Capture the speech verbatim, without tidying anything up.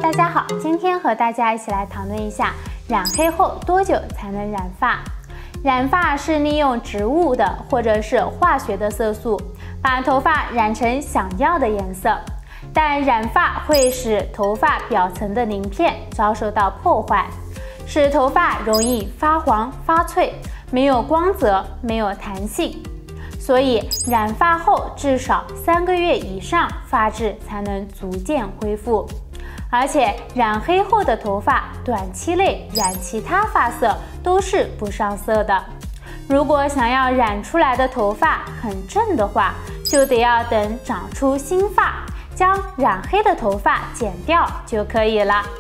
大家好，今天和大家一起来讨论一下染黑后多久才能染发。染发是利用植物的或者是化学的色素，把头发染成想要的颜色。但染发会使头发表层的鳞片遭受到破坏，使头发容易发黄发脆，没有光泽，没有弹性。所以染发后至少三个月以上，发质才能逐渐恢复。而且染黑后的头发短期内染其他发色都是不上色的。如果想要染出来的头发很正的话，就得要等长出新发，将染黑的头发剪掉就可以了。